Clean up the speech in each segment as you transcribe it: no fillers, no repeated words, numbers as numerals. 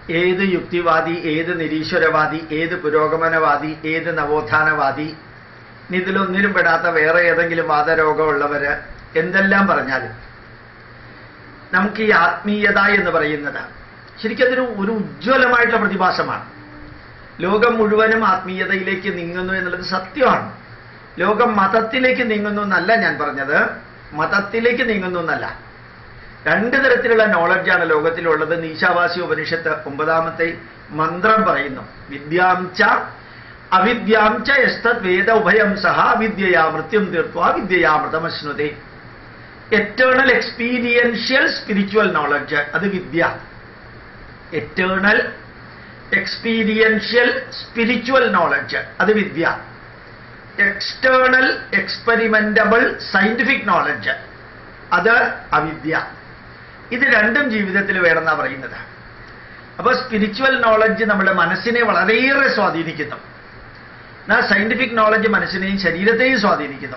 ഏത് യുക്തിവാദി, ഏത് നിരീശ്വരവാദി, ഏത് പുരോഗമനവാദി, ഏത് നവോത്ഥാനവാദി, ഇതിലൊന്നിലും പെടാത്ത വേറെ ഏതെങ്കിലും വാദരോഗമുള്ളവര് എന്തെല്ലാം പറഞ്ഞാലും നമുക്ക് ഈ ആത്മീയത എന്ന് പറയുന്നത് ശരിക്കും അതൊരു ഉജ്ജ്വലമായിട്ടുള്ള പ്രതിഭാസമാണ്. ലോകം മുഴുവനും ആത്മീയതയിലേക്ക് നീങ്ങുന്നു എന്നുള്ളത് സത്യമാണ്. ലോകം മതത്തിലേക്ക് നീങ്ങുന്നു എന്നല്ല ഞാൻ പറഞ്ഞത്, മതത്തിലേക്ക് നീങ്ങുന്നു എന്നല്ല. രണ്ട് തരത്തിലുള്ള നോളജാണ് ലോകത്തിലുള്ളത്. ഈശാവാസി ഉപനിഷത്ത് 9ാമത്തെ മന്ത്രം പറയുന്നു, വിദ്യാംച അവിദ്യാംച യസ്തദ് വേദ ഉഭയം സഹ വിദ്യയാ മൃത്യും തീർത്തുവാ വിദ്യയാമൃതമശ്നുതേ. എറ്റേണൽ എക്സ്പീരിയൻഷ്യൽ സ്പിരിച്വൽ നോളജ്, അത് വിദ്യ. എറ്റേണൽ എക്സ്പീരിയൻഷ്യൽ സ്പിരിച്വൽ നോളജ്, അത് വിദ്യ. എക്സ്റ്റേണൽ എക്സ്പെരിമെന്റബിൾ സയന്റിഫിക് നോളജ്, അത് അവിദ്യ. ഇത് രണ്ടും ജീവിതത്തിൽ വേണമെന്നാണ് പറയുന്നത്. അപ്പോൾ സ്പിരിച്വൽ നോളജ് നമ്മുടെ മനസ്സിനെ വളരെയേറെ സ്വാധീനിക്കുന്നു. എന്നാൽ സയന്റിഫിക് നോളജ് മനസ്സിനെയും ശരീരത്തെയും സ്വാധീനിക്കുന്നു.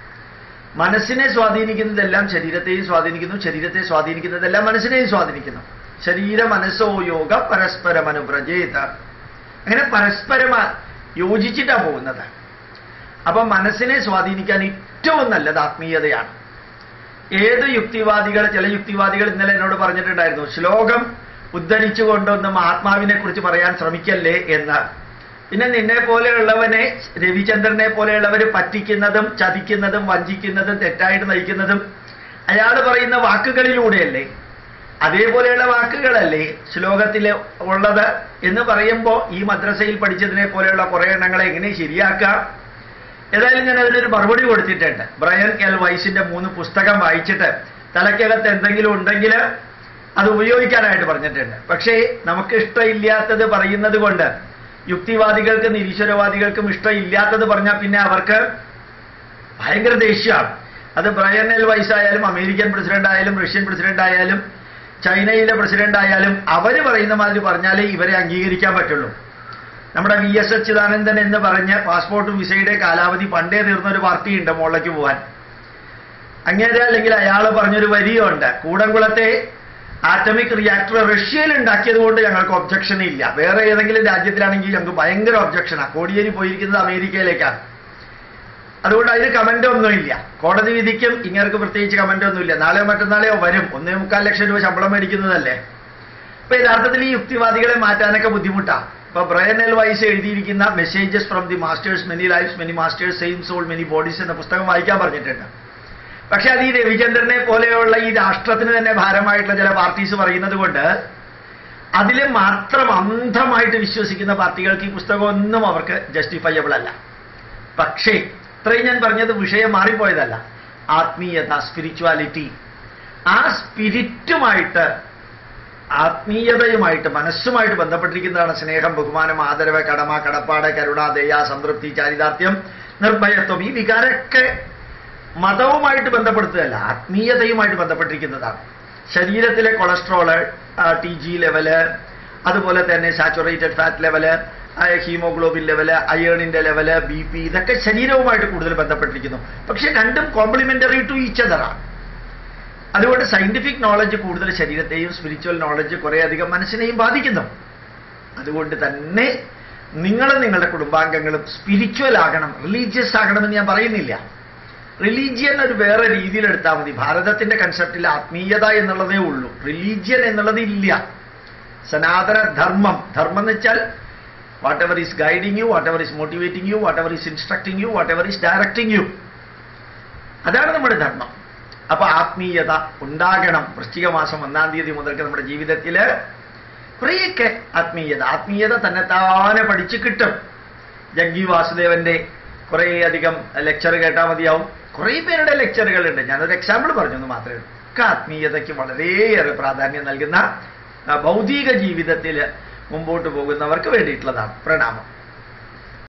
മനസ്സിനെ സ്വാധീനിക്കുന്നതെല്ലാം ശരീരത്തെയും സ്വാധീനിക്കുന്നു, ശരീരത്തെ സ്വാധീനിക്കുന്നതെല്ലാം മനസ്സിനെയും സ്വാധീനിക്കുന്നു. ശരീര മനസ്സോ യോഗ പരസ്പരം അനുപ്രജേത. അങ്ങനെ പരസ്പരം യോജിച്ചിട്ടാണ് പോകുന്നത്. അപ്പൊ മനസ്സിനെ സ്വാധീനിക്കാൻ ഏറ്റവും നല്ലത് ആത്മീയതയാണ്. ഏത് യുക്തിവാദികൾ, ചില യുക്തിവാദികൾ ഇന്നലെ എന്നോട് പറഞ്ഞിട്ടുണ്ടായിരുന്നു, ശ്ലോകം ഉദ്ധരിച്ചുകൊണ്ടൊന്നും ആത്മാവിനെ കുറിച്ച് പറയാൻ ശ്രമിക്കല്ലേ എന്ന്. പിന്നെ നിന്നെ പോലെയുള്ളവനെ, രവിചന്ദ്രനെ പോലെയുള്ളവര് പറ്റിക്കുന്നതും ചതിക്കുന്നതും വഞ്ചിക്കുന്നതും തെറ്റായിട്ട് നയിക്കുന്നതും അയാൾ പറയുന്ന വാക്കുകളിലൂടെയല്ലേ, അതേപോലെയുള്ള വാക്കുകളല്ലേ ശ്ലോകത്തിൽ ഉള്ളത് എന്ന് പറയുമ്പോൾ ഈ മദ്രസയിൽ പഠിച്ചതിനെ പോലെയുള്ള കുറെ എണ്ണങ്ങളെ എങ്ങനെ ശരിയാക്കാം? ഏതായാലും ഞാൻ അതിനൊരു മറുപടി കൊടുത്തിട്ടുണ്ട്. ബ്രയൻ എൽ വൈസിന്റെ 3 പുസ്തകം വായിച്ചിട്ട് തലയ്ക്കകത്ത് എന്തെങ്കിലും ഉണ്ടെങ്കിൽ അത് ഉപയോഗിക്കാനായിട്ട് പറഞ്ഞിട്ടുണ്ട്. പക്ഷേ നമുക്ക് ഇഷ്ടമില്ലാത്തത് പറയുന്നത് കൊണ്ട് യുക്തിവാദികൾക്കും നിരീശ്വരവാദികൾക്കും ഇഷ്ടമില്ലാത്തത് പറഞ്ഞാൽ പിന്നെ അവർക്ക് ഭയങ്കര ദേഷ്യമാണ്. അത് ബ്രയൻ എൽ വൈസ് ആയാലും അമേരിക്കൻ പ്രസിഡന്റ് ആയാലും റഷ്യൻ പ്രസിഡന്റ് ആയാലും ചൈനയിലെ പ്രസിഡന്റ് ആയാലും അവർ പറയുന്ന മാതിരി പറഞ്ഞാലേ ഇവരെ അംഗീകരിക്കാൻ പറ്റുള്ളൂ. നമ്മുടെ VS അച്യുതാനന്ദൻ എന്ന് പറഞ്ഞ് പാസ്പോർട്ടും വിസയുടെ കാലാവധി പണ്ടേ തീർന്ന ഒരു പാർട്ടിയുണ്ട് മുകളിലേക്ക് പോകാൻ. അങ്ങനെ അല്ലെങ്കിൽ അയാൾ പറഞ്ഞൊരു വരിയുണ്ട്, കൂടംകുളത്തെ ആറ്റമിക് റിയാക്ടർ റഷ്യയിൽ ഉണ്ടാക്കിയത് കൊണ്ട് ഞങ്ങൾക്ക് ഒബ്ജക്ഷൻ ഇല്ല, വേറെ ഏതെങ്കിലും രാജ്യത്തിലാണെങ്കിൽ ഞങ്ങൾക്ക് ഭയങ്കര ഒബ്ജക്ഷനാണ്. കോടിയേരി പോയിരിക്കുന്നത് അമേരിക്കയിലേക്കാണ്, അതുകൊണ്ട് അതിന് കമന്റ് ഒന്നുമില്ല. കോടതി വിധിക്കും ഇങ്ങർക്ക് പ്രത്യേകിച്ച് കമന്റ് ഒന്നുമില്ല. നാളെയോ മറ്റന്നാളെയോ വരും. 1.25 ലക്ഷം രൂപ ശമ്പളം മേടിക്കുന്നതല്ലേ. ഇപ്പൊ യഥാർത്ഥത്തിൽ ഈ യുക്തിവാദികളെ മാറ്റാനൊക്കെ ബുദ്ധിമുട്ടാണ്. ഇപ്പൊ ബ്രയൻ എൽ വൈസ് എഴുതിയിരിക്കുന്ന messages from the masters, many lives many masters, same soul many bodies എന്ന പുസ്തകം വായിക്കാൻ പറഞ്ഞിട്ടുണ്ട്. പക്ഷെ അത് ഈ രവിചന്ദ്രനെ പോലെയുള്ള ഈ രാഷ്ട്രത്തിന് തന്നെ ഭാരമായിട്ടുള്ള ചില പാർട്ടീസ് പറയുന്നത് കൊണ്ട് അതിൽ മാത്രം അന്ധമായിട്ട് വിശ്വസിക്കുന്ന പാർട്ടികൾക്ക് ഈ പുസ്തകം ഒന്നും അവർക്ക് ജസ്റ്റിഫയബിൾ അല്ല. പക്ഷേ ഇത്രയും ഞാൻ പറഞ്ഞത് വിഷയം മാറിപ്പോയതല്ല. ആത്മീയത, സ്പിരിച്വാലിറ്റി, ആ സ്പിരിറ്റുമായിട്ട്, ആത്മീയതയുമായിട്ട്, മനസ്സുമായിട്ട് ബന്ധപ്പെട്ടിരിക്കുന്നതാണ് സ്നേഹം, ബഹുമാനം, ആദരവ്, കടമ, കടപ്പാട്, കരുണ, ദയ, സംതൃപ്തി, ചാരിതാർത്ഥ്യം, നിർഭയത്വം. ഈ വികാരമൊക്കെ മതവുമായിട്ട് ബന്ധപ്പെടുത്തുകയല്ല, ആത്മീയതയുമായിട്ട് ബന്ധപ്പെട്ടിരിക്കുന്നതാണ്. ശരീരത്തിലെ കൊളസ്ട്രോള്, TG ലെവല്, അതുപോലെ തന്നെ saturated fat level, haemoglobin level, അയേണിന്റെ ലെവല്, BP, ഇതൊക്കെ ശരീരവുമായിട്ട് കൂടുതൽ ബന്ധപ്പെട്ടിരിക്കുന്നു. പക്ഷെ രണ്ടും കോംപ്ലിമെന്ററി ടു ഈച്ച് അതറാണ്. അതുകൊണ്ട് സയന്റിഫിക് നോളജ് കൂടുതൽ ശരീരത്തെയും സ്പിരിച്വൽ നോളജ് കുറേയധികം മനസ്സിനെയും ബാധിക്കുന്നു. അതുകൊണ്ട് തന്നെ നിങ്ങളും നിങ്ങളുടെ കുടുംബാംഗങ്ങളും സ്പിരിച്വൽ ആകണം, റിലീജിയസ് ആകണമെന്ന് ഞാൻ പറയുന്നില്ല. റിലീജിയൻ ഒരു വേറെ രീതിയിൽ എടുത്താൽ മതി. ഭാരതത്തിന്റെ കൺസെപ്റ്റിൽ ആത്മീയത എന്നുള്ളതേ ഉള്ളൂ, റിലീജിയൻ എന്നുള്ളത് ഇല്ല. സനാതന ധർമ്മം, ധർമ്മം എന്ന് വെച്ചാൽ whatever is guiding you, whatever is motivating you, whatever is instructing you, whatever is directing you, അതാണ് നമ്മുടെ ധർമ്മം. അപ്പൊ ആത്മീയത ഉണ്ടാകണം. വൃശ്ചിക മാസം 1-ാം തീയതി മുതൽക്ക് നമ്മുടെ ജീവിതത്തിൽ കുറേയൊക്കെ ആത്മീയത തന്നെത്താനെ പഠിച്ചു കിട്ടും. ജഗ്ഗി വാസുദേവന്റെ കുറേയധികം ലെക്ചർ കേട്ടാൽ മതിയാവും. കുറേ പേരുടെ ലെക്ചറുകളുണ്ട്. ഞാനൊരു എക്സാമ്പിൾ പറഞ്ഞെന്ന് മാത്രമേ ഉള്ളൂ. ഒക്കെ ആത്മീയതയ്ക്ക് വളരെയേറെ പ്രാധാന്യം നൽകുന്ന ഭൗതിക ജീവിതത്തിൽ മുമ്പോട്ട് പോകുന്നവർക്ക് വേണ്ടിയിട്ടുള്ളതാണ്. പ്രണാമം.